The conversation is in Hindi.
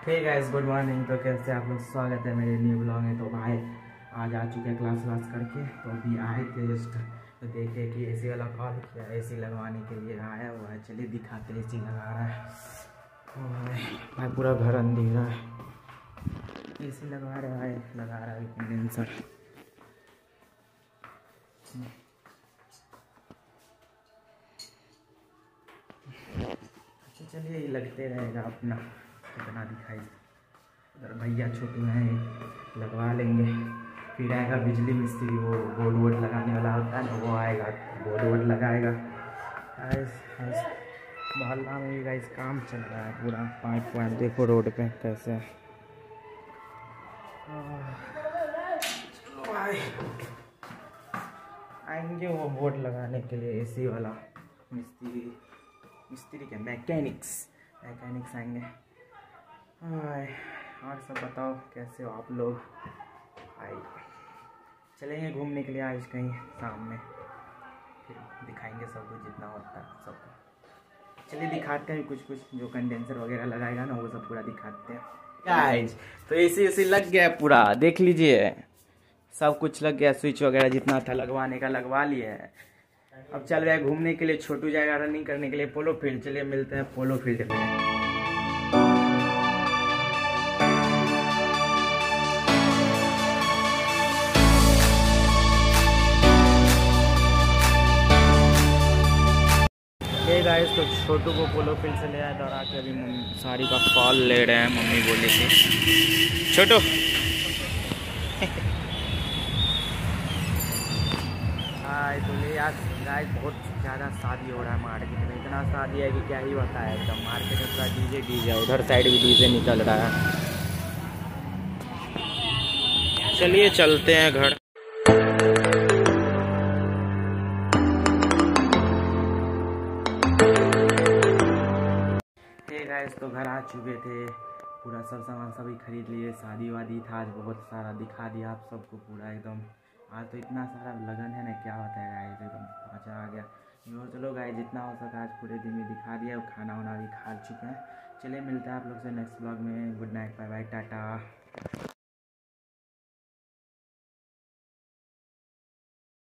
ठीक है, गुड मॉर्निंग। तो कैसे आप लोग, स्वागत है मेरे न्यू ब्लॉग में। तो भाई आज आ चुके हैं क्लास करके। तो अभी आए थे जस्ट, तो देखे कि एसी वाला कॉल किया, एसी लगवाने के लिए आया हुआ है। चलिए दिखाते, एसी लगा रहा है भाई, पूरा घर अंधेरा है। एसी लगा रहा है, कंडेंसर। अच्छा चलिए, ये लगते रहेगा अपना, कितना दिखाई। अगर भैया छोटू हैं लगवा लेंगे। फिर आएगा बिजली मिस्त्री, वो बोर्ड वोर्ड लगाने वाला होता है ना, वो आएगा बोर्ड वोर्ड लगाएगा। मोहल्ला में भी गाइस काम चल रहा है पूरा। पाइप वाइप देखो रोड पे कैसे। चलो भाई, आएंगे वो बोर्ड लगाने के लिए, एसी वाला मिस्त्री के मैकेनिक्स आएंगे। और सब बताओ कैसे हो आप लोग। भाई चलेंगे घूमने के लिए आज कहीं शाम में, फिर दिखाएंगे सब कुछ जितना होता है सब। चलिए दिखाते हैं कुछ जो कंडेंसर वगैरह लगाएगा ना, वो सब पूरा दिखाते हैं गाइस। तो एसी लग गया पूरा, देख लीजिए सब कुछ लग गया। स्विच वगैरह जितना था लगवाने का लगवा लिया है। अब चल रहा है घूमने के लिए। छोटू जाएगा रनिंग करने के लिए पोलो फील्ड। चलिए मिलते हैं पोलो फील्ड में। गाइस तो छोटू को पोलो फील्ड से ले आया था और आके अभी साड़ी का फॉल ले रहे हैं। मम्मी बोली थी छोटू हाँ तो ले आज गाइस बहुत ज़्यादा शादी हो रहा है मार्केट में। इतना शादी है कि क्या ही बताया, एकदम मार्केट में पूरा डीजे। उधर साइड भी डीजे निकल रहा है। चलिए चलते हैं घर। गाइस तो घर आ चुके थे, पूरा सब सामान सभी खरीद लिए। शादी वादी था आज, बहुत सारा दिखा दिया आप सबको पूरा एकदम। आज तो इतना सारा लगन है ना, क्या होता है गाइस, एकदम मजा आ गया। यो चलो गाइस, जितना हो सका आज पूरे दिन में दिखा दिया। खाना वाना भी खा चुके हैं। चलिए मिलते हैं आप लोग से नेक्स्ट ब्लॉग में। Good night, bye bye, Tata.